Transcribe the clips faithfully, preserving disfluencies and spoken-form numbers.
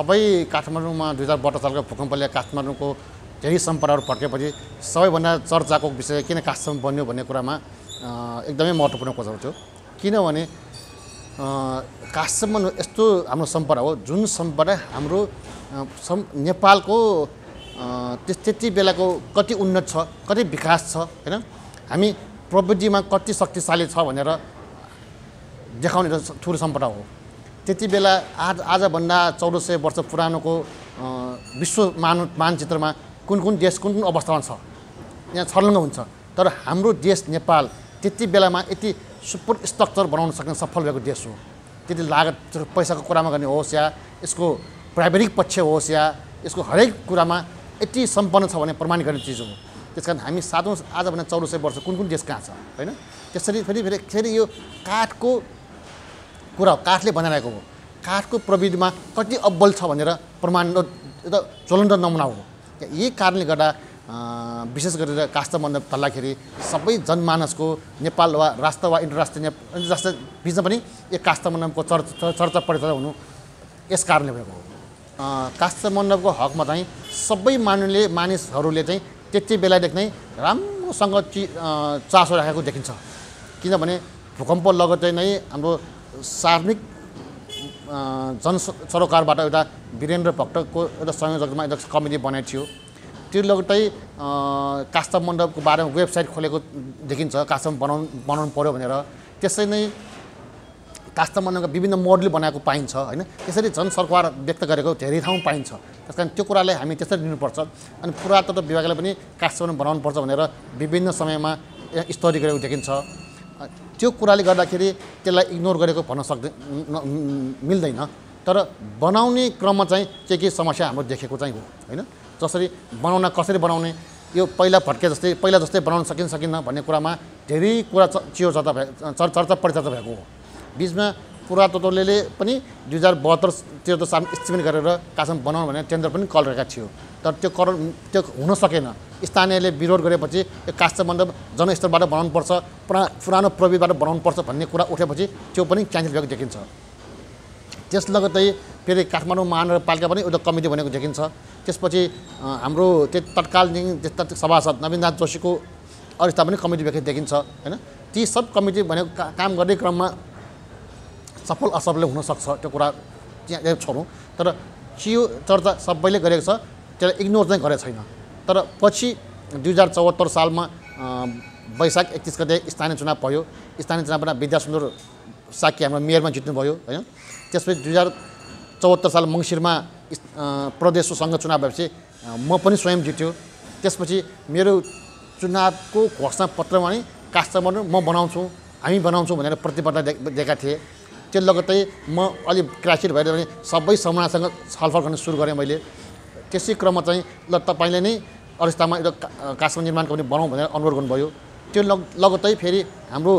सबै काठमाडौँमा दुई हजार बहत्तर सालको भूकम्पले काठमाडौँको धेरै सम्पदाहरू भड्केपछि सबैभन्दा चर्चाको विषय किन काठसम्म बन्यो भन्ने कुरामा एकदमै महत्त्वपूर्ण कुरा थियो। किनभने काठसम्म यस्तो हाम्रो सम्पदा हो जुन सम्पदा हाम्रो नेपालको त्यति बेलाको कति उन्नत छ, कति विकास छ हैन, हामी प्रविधिमा कति शक्तिशाली छ भनेर देखाउने ठुलो सम्पदा हो। त्यति बेला आज आजभन्दा चौध सय वर्ष पुरानोको विश्व मान मानचित्रमा कुन कुन देश कुन कुन अवस्थामा छ यहाँ छर्लङ्ग हुन्छ। तर हाम्रो देश नेपाल त्यति बेलामा यति सुपर स्ट्रक्चर बनाउन सक्ने सफल भएको देश हो। त्यति लागत पैसाको कुरामा गर्ने होस् या यसको प्राविधिक पक्ष होस् या यसको हरेक कुरामा यति सम्पन्न छ भने प्रमाणित गर्ने चिज हो। त्यसकारण हामी सातौँ आजभन्दा चौध सय वर्ष कुन कुन देश कहाँ छ होइन। त्यसरी फेरि फेरि फेरि यो काठको कुरा हो, काठले बनाइरहेको हो, काठको प्रविधिमा कति अब्बल छ भनेर प्रमाण एउटा ज्वलन्त नमुना हो। यही कारणले गर्दा विशेष गरेर काष्ठमण्डप तल्दाखेरि सबै जनमानसको नेपाल वा राष्ट्र वा इन्टरराष्ट्रिय इन्टरराष्ट्रिय बिचमा पनि यो काष्ठमण्डपको चर्चा चर्चा परिचर्चा हुनु यस कारणले भएको हो। काष्ठमण्डपको हकमा चाहिँ सबै मानिसले मानिसहरूले चाहिँ त्यति बेलादेखि नै राम्रोसँग चि चासो राखेको देखिन्छ। किनभने भूकम्प लगत्तै नै हाम्रो सार्वजनिक जन सरोकारबाट एउटा वीरेन्द्र भट्टको एउटा संयोजकमा एउटा कमिटी बनाएको थियो। त्यो लगत्तै काष्ठमण्डपको बारेमा वेबसाइट खोलेको देखिन्छ, काष्ठमण्डप बनाउनु बनाउनु पर्यो भनेर। त्यसै नै काष्ठमण्डपका विभिन्न मोडल बनाएको पाइन्छ होइन। त्यसरी जन सरकार व्यक्त गरेको धेरै ठाउँ पाइन्छ। त्यस कारण त्यो कुरालाई हामी त्यसरी लिनुपर्छ। अनि पुरातत्व विभागले पनि काष्ठमण्डप बनाउनुपर्छ भनेर विभिन्न समयमा स्टडी गरेको देखिन्छ। त्यो कुराले गर्दाखेरि त्यसलाई इग्नोर गरेको भन्न सक्दैन मिल्दैन। तर बनाउने क्रममा चाहिँ के के समस्या हाम्रो देखेको चाहिँ हो होइन। जसरी बनाउन कसरी बनाउने, यो पहिला भट्के जस्तै पहिला जस्तै बनाउन सकिन्छ सकिन्न भन्ने कुरामा धेरै कुरा चियो चर्चा भए चर्चा परिचर्चा भएको हो। बिचमा पुरातत्वले पनि दुई हजार बहत्तर त्रिहत्तर सालमा इस्टिमेट गरेर काठमाडौँ बनाउनु भनेर टेन्डर पनि कल गरेका थियो। तर त्यो कर त्यो हुन सकेन। स्थानीयले विरोध गरेपछि यो काष्ठमण्डप जनस्तरबाट बनाउनुपर्छ, पुरा पुरानो प्रविधिबाट बनाउनुपर्छ भन्ने कुरा उठेपछि त्यो पनि क्यान्सल भएको देखिन्छ। त्यस लगत्तै फेरि काठमाडौँ महानगरपालिका पनि एउटा कमिटी बनेको देखिन्छ। त्यसपछि हाम्रो त्यो तत्कालीन सभासद नवीननाथ जोशीको अवस्था पनि कमिटी भएको देखिन्छ होइन। ती सब कमिटी भनेको काम गर्ने क्रममा सफल असफल हुन सक्छ, त्यो कुरा त्यहाँ छोडौँ। तर चियो चर्चा सबैले गरेको छ, त्यसलाई इग्नोर चाहिँ गरेको छैन। तर पछि दुई हजार चौहत्तर सालमा वैशाख एकतिस गते स्थानीय चुनाव भयो। स्थानीय चुनावमा विद्यासुन्दर साकी हाम्रो मेयरमा जित्नुभयो होइन। त्यसपछि दुई हजार चौहत्तर साल मङ्सिरमा प्रदेशको सङ्घ चुनाव भएपछि म पनि स्वयं जित्यो। त्यसपछि मेरो चुनावको घोषणा पत्रमा नै काष्ठमण्डप म बनाउँछु, हामी बनाउँछौँ भनेर प्रतिबद्धता दिएका थिए। त्यो लगत्तै म अलिक क्रासित भएर पनि सबै समाजसँग छलफल गर्न सुरु गरेँ मैले। त्यसै क्रममा चाहिँ ल तपाईँले नै अवस्थामा एउटा काष्ठमण्डप निर्माण गर्ने बनाउँ भनेर अनुरोध गर्नुभयो। त्यो लग लगत्तै फेरि हाम्रो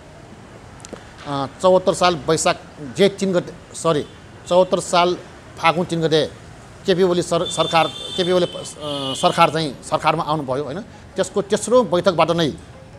चौहत्तर साल वैशाख जेठ तिन गते सरी चौहत्तर साल फागुन तिन गते केपी ओली सर सरकार केपी ओली सरकार चाहिँ सरकारमा आउनुभयो होइन। त्यसको तेस्रो बैठकबाट नै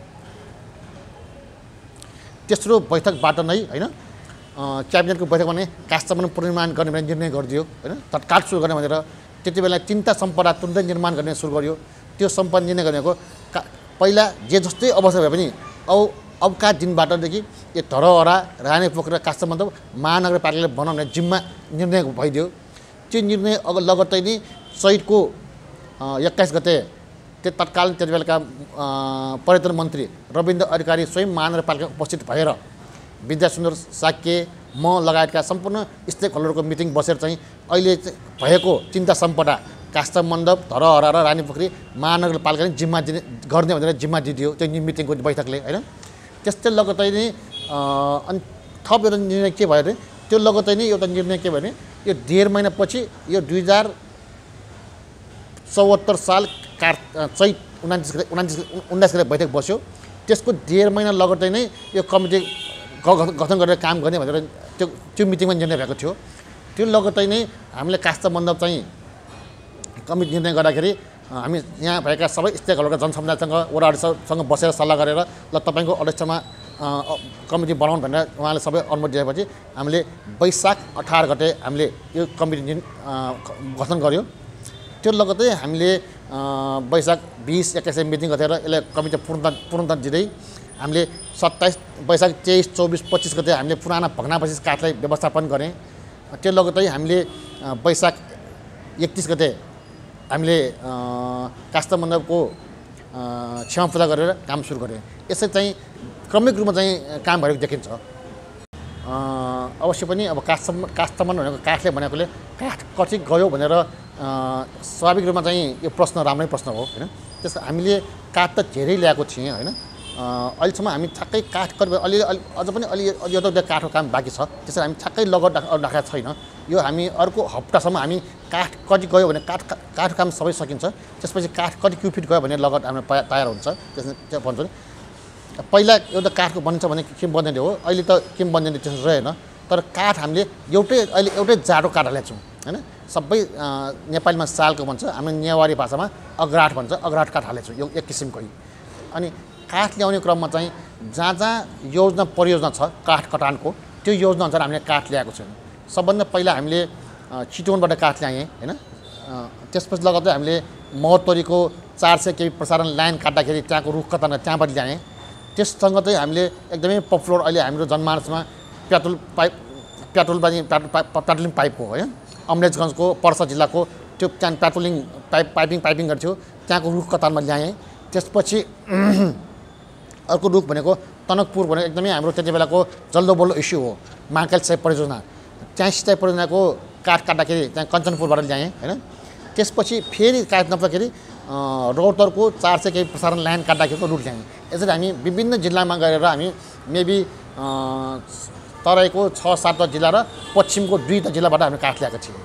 तेस्रो बैठकबाट नै होइन क्याबिनेटको बैठकमा नै काष्ठमण्डप पुनर्निर्माण गर्ने भनेर निर्णय गरिदियो होइन। तत्काल सुरु गर्ने भनेर त्यति बेला तिनवटा सम्पदा तुरुन्तै निर्माण गर्ने सुरु गर्यो। त्यो सम्पदा निर्णय गरेको का पहिला जे जस्तै अवस्था भए पनि अब अबका दिनबाटदेखि यो धरहरा रानी पोखरी र काष्ठमण्डप महानगरपालिकाले बनाउने जिम्मा निर्णय भइदियो। त्यो निर्णय अब लगत्तै नै चैतको एक्काइस गते त्यो तत्कालीन त्यति बेलाका पर्यटन मन्त्री रविन्द्र अधिकारी स्वयं महानगरपालिका उपस्थित भएर विद्यासुन्दर साक्य म लगायतका सम्पूर्ण स्टेक होल्डरको मिटिङ बसेर चाहिँ अहिले भएको तिनवटा सम्पदा काष्ठमण्डप धरहरा र रानी पोखरी महानगरपालिकाले जिम्मा दिने गर्ने भनेर जिम्मा दिदियो त्यो मिटिङको बैठकले होइन। त्यस्तै लगत्तै नै अनि थप एउटा निर्णय के भयो भने त्यो लगत्तै नै एउटा निर्णय के भयो भने यो डेढ महिनापछि यो दुई हजार चौहत्तर साल कार चैत उनातिस गते उनातिस उन्नाइस गते बैठक बस्यो। त्यसको डेढ महिना लगत्तै नै यो कमिटी गठन गरेर काम गर्ने भनेर त्यो त्यो मिटिङमा निर्णय भएको थियो। त्यो लगत्तै नै हामीले काष्ठमण्डप चाहिँ कमिटी निर्णय गर्दाखेरि हामी यहाँ भएका सबै स्टेक होल्डरका जनसमुदायसँग वडाहरूसँग बसेर सल्लाह गरेर ल तपाईँको अध्यक्षमा कमिटी बनाउँ भनेर उहाँले सबै अनुमति दिएपछि हामीले वैशाख अठार गते हामीले यो कमिटी गठन गर्यो। त्यो लगतै हामीले वैशाख बिस एक्काइस मिटिङ गरेर यसलाई कमिटी पूर्णता पूर्णता दिँदै हामीले सत्ताइस वैशाख तेइस चौबिस पच्चिस गते हामीले पुराना भग्नावशेष काठलाई व्यवस्थापन गरेँ। त्यो लगतै हामीले वैशाख एकतिस गते हामीले काष्ठ मण्डपको क्षमा पूजा गरेर काम सुरु गरेँ। यसरी चाहिँ क्रमिक रूपमा चाहिँ काम भएको देखिन्छ। अवश्य पनि अब काष्ठ काष्ठमन भनेको काठले भनेकोले काठ कति गयो भनेर स्वाभाविक रूपमा चाहिँ यो प्रश्न राम्रै प्रश्न हो होइन। त्यस हामीले काठ त धेरै ल्याएको थिएँ होइन। अहिलेसम्म हामी ठ्याक्कै काठ कति अलि अलि अझ पनि अलि एउटा काठको काम बाँकी छ। त्यसरी हामी ठ्याक्कै लगत राखेको छैन। यो हामी अर्को हप्तासम्म हामी काठ कति गयो भने काठ काठ काम सबै सकिन्छ। त्यसपछि काठ कति क्युफिट गयो भने लगत हाम्रो तयार हुन्छ। त्यस त्यो भन्छ नि पहिला एउटा काठको बनिन्छ भने किम्बदन्ती हो। अहिले त किम्बदन्ती त्यसो रहेन। तर काठ हामीले एउटै अहिले एउटै जाडो काठ हालेको छौँ होइन। सबै नेपालीमा सालको भन्छ, हाम्रो नेवारी भाषामा अग्राठ भन्छ। अग्राठ काठ हालेको छौँ यो एक किसिमको। अनि काठ ल्याउने क्रममा चाहिँ जहाँ जहाँ योजना परियोजना छ काठ कटानको त्यो योजना अनुसार हामीले काठ ल्याएको छौँ। सबभन्दा पहिला हामीले चितवनबाट काठ ल्याएँ होइन। त्यसपछि लगतै हामीले महोत्तरीको चार सय केबी प्रसारण लाइन काट्दाखेरि त्यहाँको रुख कटान त्यहाँबाट ल्याएँ। त्यससँग चाहिँ हामीले एकदमै पपुलर अहिले हाम्रो जनमानसमा पेट्रोल पाइप पेट्रोल पनि पेट्रोलिङ पाइपको होइन अमरेजगञ्जको पर्सा जिल्लाको त्यो त्यहाँ पेट्रोलिङ पाइप पाइपिङ पाइपिङ गर्थ्यो त्यहाँको रुख कतारमा ल्याएँ। त्यसपछि अर्को रुख भनेको टनकपुर भनेको एकदमै हाम्रो त्यति बेलाको जल्दो बल्दो इस्यु हो महाकाल सिँचाइ परियोजना। त्यहाँ सिँचाइ परियोजनाको काठ काट्दाखेरि त्यहाँ कञ्चनपुरबाट ल्याएँ होइन। त्यसपछि फेरि काठ नपाउँदाखेरि रौतरको चार सय केबी प्रसारण लाइन काट्दाखेरिको रुट ल्यायौँ। यसरी हामी विभिन्न जिल्लामा गएर हामी मेबी तराईको छ सातवटा जिल्ला र पश्चिमको दुईवटा जिल्लाबाट हामी काठ ल्याएको थियौँ।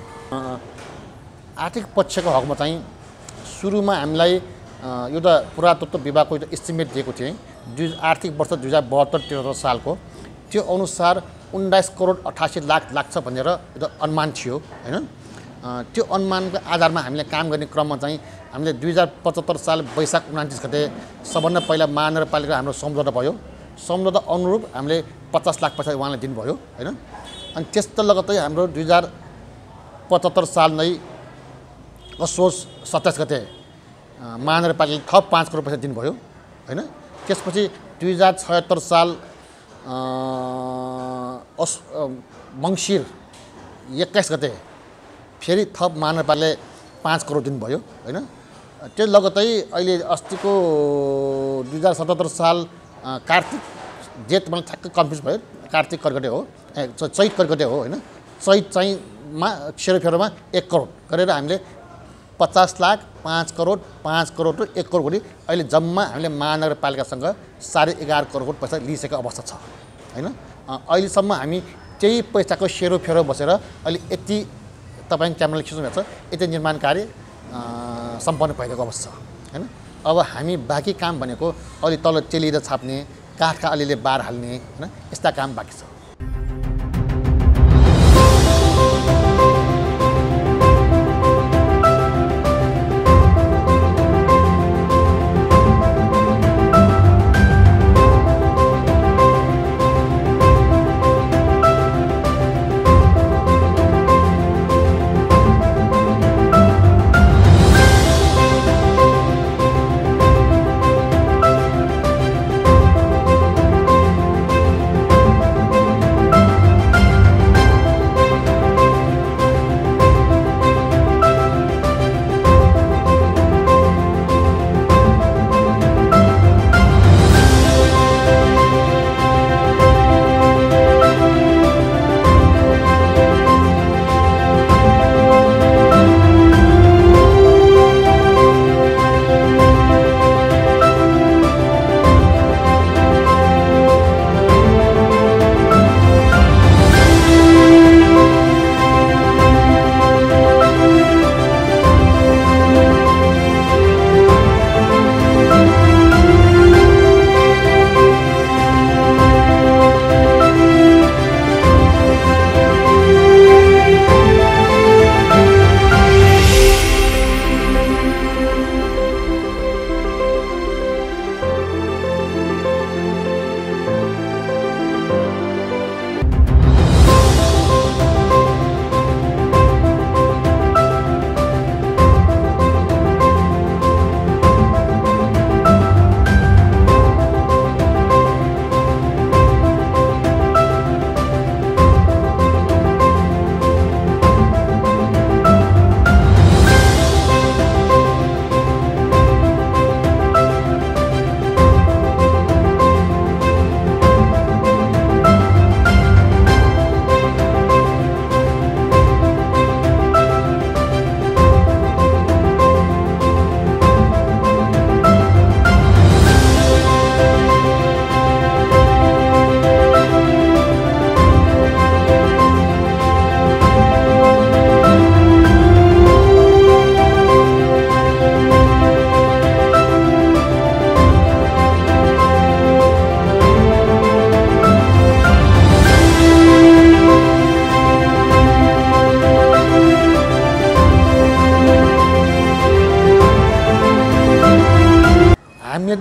आर्थिक पक्षको हकमा चाहिँ सुरुमा हामीलाई एउटा पुरातत्व विभागको एउटा इस्टिमेट दिएको थिएँ दुई आर्थिक वर्ष दुई हजार बहत्तर त्रिहत्तर सालको। त्यो अनुसार उन्नाइस करोड अठासी लाख लाग्छ भनेर एउटा अनुमान थियो होइन। त्यो अनुमानको आधारमा हामीले काम गर्ने क्रममा चाहिँ हामीले दुई हजार पचहत्तर साल वैशाख उन्तिस गते सबभन्दा पहिला महानगरपालिका हाम्रो सम्झौता भयो। सम्झौता अनुरूप हामीले पचास लाख पैसा उहाँलाई दिनुभयो होइन। अनि त्यस्तो लगतै हाम्रो दुई हजार पचहत्तर साल नै असोज सत्ताइस गते महानगरपालिकाले थप पाँच करोड पैसा दिनुभयो होइन। त्यसपछि दुई हजार छयत्तर साल अस मङ्सिर एक्काइस गते फेरि थप महानगरपालिकाले पाँच करोड दिनुभयो होइन। त्यो लगतै अहिले अस्तिको दुई हजार सतहत्तर साल कार्तिक जेठ मलाई ठ्याक्कै कन्फ्युज भयो कार्तिक कर्कटे हो चैत कर्कटे हो होइन। चैत चाहिँ मा सेरोफेरोमा एक करोड गरेर हामीले पचास लाख पाँच करोड पाँच करोड र एक करोड गरी अहिले जम्मा हामीले महानगरपालिकासँग साढे एघार करोड पैसा लिइसकेको अवस्था छ होइन। अहिलेसम्म हामी त्यही पैसाको सेरोफेरो बसेर अहिले यति तपाईँ क्यामेराले खिच्नुभएको छ यति निर्माण कार्य सम्पन्न भइरहेको अवस्था छ होइन। अब हामी बाँकी काम भनेको अलि तल तेलिएर छाप्ने काठका अलिअलि बार हाल्ने होइन यस्ता काम बाँकी छ।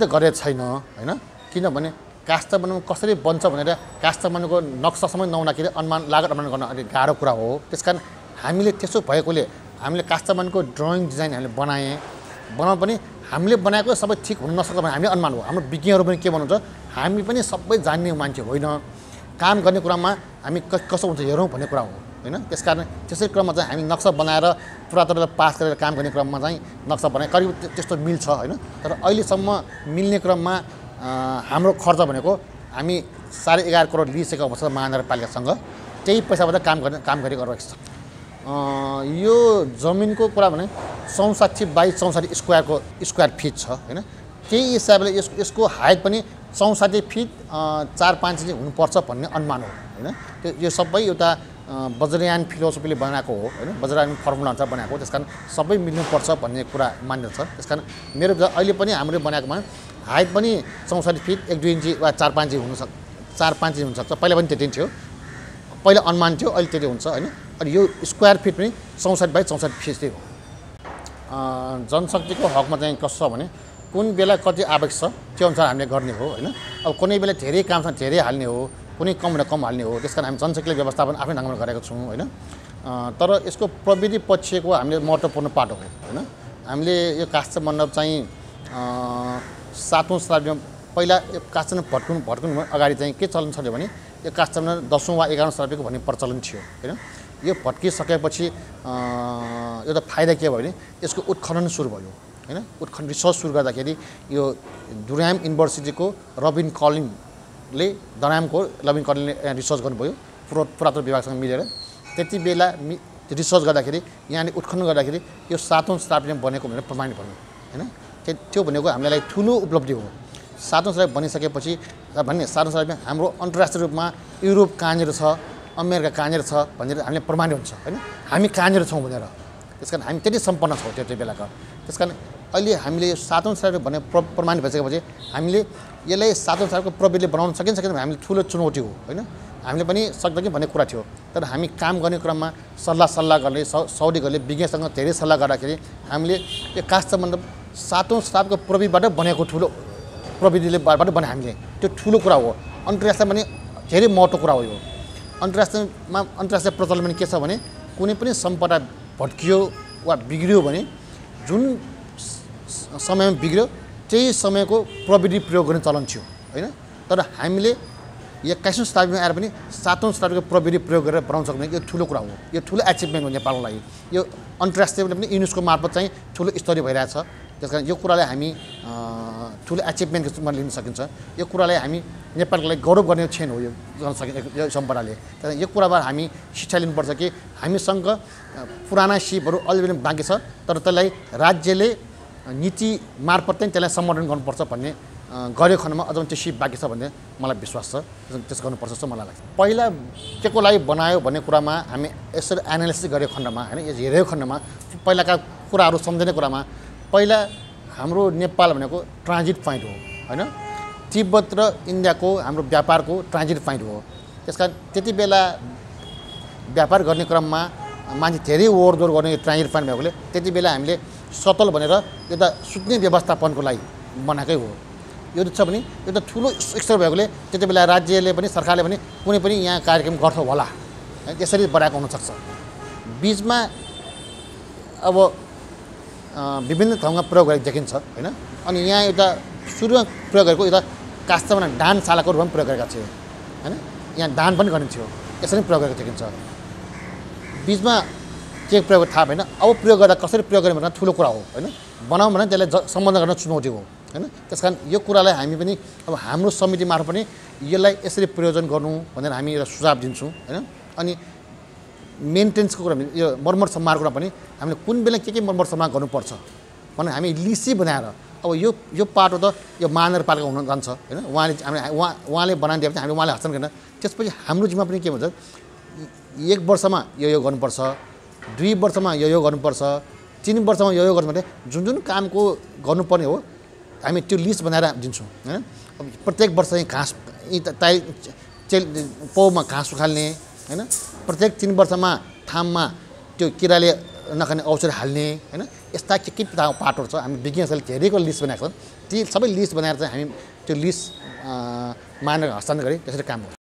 त गरेको छैन होइन किनभने काष्ठबन्धन कसरी बन्छ भनेर काष्ठबन्धनको नक्सासम्म नहुँदाखेरि अनुमान लागत अनुमान गर्न अलिक गाह्रो कुरा हो त्यसकारण हामीले त्यसो भएकोले हामीले काष्ठबन्धनको ड्रइङ डिजाइन हामीले बनाएँ बनाउँ पनि हामीले बनाएको सबै ठिक हुन नसक्छ भने हामीले अनुमान हो हाम्रो विज्ञहरू पनि के भन्नुहुन्छ हामी पनि सबै जान्ने मान्छे होइन काम गर्ने कुरामा हामी कसो हुन्छ हेरौँ भन्ने कुरा हो होइन त्यसकारण त्यसै क्रममा चाहिँ हामी नक्सा बनाएर पुरातत्व पास गरेर काम गर्ने क्रममा चाहिँ नक्सा बनाए करिब त्यस्तो मिल्छ होइन तर अहिलेसम्म मिल्ने क्रममा हाम्रो खर्च भनेको हामी साढे एघार करोड लिइसकेको अवस्था महानगरपालिकासँग त्यही पैसाबाट काम गर्ने काम गरेको रहेको छ यो जमिनको कुरा भने चौसाठी बाई चौसाठी स्क्वायरको स्क्वायर फिट छ होइन त्यही हिसाबले यस यसको हाइट पनि चौसाठी फिट चार पाँच इन्च हुनुपर्छ भन्ने अनुमान हो होइन त्यो यो सबै एउटा वज्रयान फिलोसफीले बनाएको हो होइन वज्रयान फर्मुला अनुसार बनाएको त्यस कारण सबै मिल्नुपर्छ भन्ने कुरा मान्यता छ त्यस कारण मेरो अहिले पनि हामीले बनाएकोमा हाइट पनि चौसाठी फिट एक दुई इन्ची वा चार पाँच इन्च हुनसक्छ चार पाँच इन्च हुनसक्छ पहिला पनि त्यति थियो पहिला अनुमान थियो अहिले त्यति हुन्छ होइन अनि यो स्क्वायर फिट पनि चौसाठी बाई चौसाठी फिट चाहिँ हो जनशक्तिको हकमा चाहिँ कस्तो छ भने कुन बेला कति आवश्यक छ त्यो अनुसार हामीले गर्ने हो होइन अब कुनै बेला धेरै काम छ धेरै हाल्ने हो कुनै कम भन्दा कम हाल्ने हो त्यस कारण हामी जनशक्तिले व्यवस्थापन आफ्नै ढङ्गमा गरेका छौँ होइन तर यसको प्रविधि पक्षको हामीले महत्त्वपूर्ण पाटो हो होइन हामीले यो काष्ठ मण्डप चाहिँ सातौँ शताब्दीमा पहिला यो काष्ठ भट्कुनु भट्कुनु अगाडि चाहिँ के चलन छ भने यो काष्ठ मण्डप दसौँ वा एघारौँ शताब्दीको भन्ने प्रचलन थियो होइन यो भट्किसकेपछि एउटा फाइदा के भयो भने यसको उत्खनन सुरु भयो होइन उत्खनन रिसर्च सुरु गर्दाखेरि यो दुर्याम युनिभर्सिटीको रबिन कलिनले दरामको रबिन कलिनले रिसर्च गर्नुभयो पुरा पुरातत्व विभागसँग मिलेर त्यति बेला मि रिसर्च गर्दाखेरि यहाँले उत्खनन गर्दाखेरि यो सातौँ शताब्दीमा बनेको भनेर प्रमाणित भयो होइन त्यो भनेको हामीलाई ठुलो उपलब्धि हो सातौँ शताब्दी बनिसकेपछि भन्ने सातौँ शताब्दीमा हाम्रो अन्तर्राष्ट्रिय रूपमा युरोप कहाँनिर छ अमेरिका कहाँनिर छ भनेर हामीले प्रमाणित हुन्छ होइन हामी कहाँनिर छौँ भनेर त्यस कारण हामी त्यति सम्पन्न छौँ त्यो त्यो बेलाका त्यस कारण अहिले हामीले यो सातौँ शताब्दी भन्ने प्र प्रमाणित भइसकेपछि हामीले यसलाई सातौँ शताब्दीको प्रविधिले बनाउन सकिन्छ सकिन्छ हामीले ठुलो चुनौती हो होइन हामीले पनि सक्छ कि भन्ने कुरा थियो तर हामी काम गर्ने क्रममा सल्लाह सल्लाह गर्ने सौदीहरूले विज्ञसँग धेरै सल्लाह गर्दाखेरि हामीले यो काष्ठ मण्डप सातौँ शताब्दीको प्रविधिबाट बनेको ठुलो प्रविधिले बाट बने हामीले त्यो ठुलो कुरा हो अन्तर्राष्ट्रिय पनि धेरै महत्त्वको कुरा हो यो अन्तर्राष्ट्रियमा अन्तर्राष्ट्रिय प्रचलन पनि के छ भने कुनै पनि सम्पदा भट्कियो वा बिग्रियो भने जुन समयमा बिग्रियो त्यही समयको प्रविधि प्रयोग गर्ने चलन थियो होइन तर हामीले एक्काइसौँ शताब्दीमा आएर पनि सातौँ शताब्दीको प्रविधि प्रयोग गरेर बनाउन सक्ने यो ठुलो कुरा हो यो ठुलो एचिभमेन्ट हो नेपालको लागि यो अन्तर्राष्ट्रियले पनि युनेस्को मार्फत चाहिँ ठुलो स्तरीय भइरहेछ त्यस कारण यो कुरालाई हामी ठुलो एचिभमेन्टको रूपमा लिन सकिन्छ यो कुरालाई हामी नेपालको लागि गौरव गर्ने क्षण हो यो गर्न सकिन्छ यो सम्पदाले त्यस यो कुराबाट हामी शिक्षा लिनुपर्छ कि हामीसँग पुराना सिपहरू अलि पनि बाँकी छ तर त्यसलाई राज्यले नीति मार्फत चाहिँ त्यसलाई सम्बोधन गर्नुपर्छ भन्ने गरे खण्डमा अझ त्यो सिप बाँकी छ भन्ने मलाई विश्वास छ त्यस गर्नुपर्छ जस्तो मलाई लाग्छ पहिला के को लागि बनायो भन्ने कुरामा हामी यसरी एनालिसिस गरेको खण्डमा होइन यो हेरेको खण्डमा पहिलाका कुराहरू सम्झने कुरामा पहिला हाम्रो नेपाल भनेको ट्रान्जिट पोइन्ट हो होइन तिब्बत र इन्डियाको हाम्रो व्यापारको ट्रान्जिट पोइन्ट हो त्यस कारण त्यति बेला व्यापार गर्ने क्रममा मान्छे धेरै ओहोरदोहोर गर्ने ट्रान्जिट पोइन्ट भएकोले त्यति बेला हामीले सतल भनेर एउटा सुत्ने व्यवस्थापनको लागि बनाएकै हो यो छ भने एउटा ठुलो स्तर भएकोले त्यति बेला राज्यले पनि सरकारले पनि कुनै पनि यहाँ कार्यक्रम गर्छ होला त्यसरी बनाएको हुनसक्छ बिचमा अब विभिन्न ठाउँमा प्रयोग गरेको देखिन्छ होइन अनि यहाँ एउटा सुरुमा प्रयोग गरेको एउटा काष्ठमा दानशालाको रूपमा प्रयोग गरेका थिए होइन यहाँ दान पनि गरिन्थ्यो यसरी प्रयोग गरेको देखिन्छ बिचमा के प्रयोग थाहा भएन अब प्रयोग गर्दा कसरी प्रयोग गर्ने भनेर ठुलो कुरा हो होइन बनाउँ भने त्यसलाई सम्बन्ध गर्न चुनौती हो होइन त्यस कारण यो कुरालाई हामी पनि अब हाम्रो समिति मार्फत पनि यसलाई यसरी प्रयोजन गर्नु भनेर हामी एउटा सुझाव दिन्छौँ होइन अनि मेन्टेन्सको कुरा यो मर्मत सम्हारको कुरा पनि हामीले कुन बेला के के मर्मत सम्हार गर्नुपर्छ भनेर हामी लिसी बनाएर अब यो यो पाटो त यो महानगरपालिका हुन जान्छ होइन उहाँले हामी उहाँ उहाँले बनाइदिएपछि हामी उहाँले हस्तान्तरण गर्न त्यसपछि हाम्रो जिम्मा पनि के भन्छ एक वर्षमा यो यो गर्नुपर्छ दुई वर्षमा यो यो गर्नुपर्छ तिन वर्षमा यो यो गर्नु भने जुन जुन कामको गर्नुपर्ने हो हामी त्यो लिस्ट बनाएर दिन्छौँ होइन अब प्रत्येक वर्ष चाहिँ घाँस ताइ चेल पौमा घाँस उखाल्ने होइन प्रत्येक तिन वर्षमा थाममा त्यो किराले नखाने औषध हाल्ने होइन यस्ता के के पाटोहरू छ हामी विज्ञहरूले घेरेको लिस्ट बनाएको छ ती सबै लिस्ट बनाएर चाहिँ हामी त्यो लिस्ट मानेर हस्तान्तरण गरी त्यसरी काम गर्छौँ।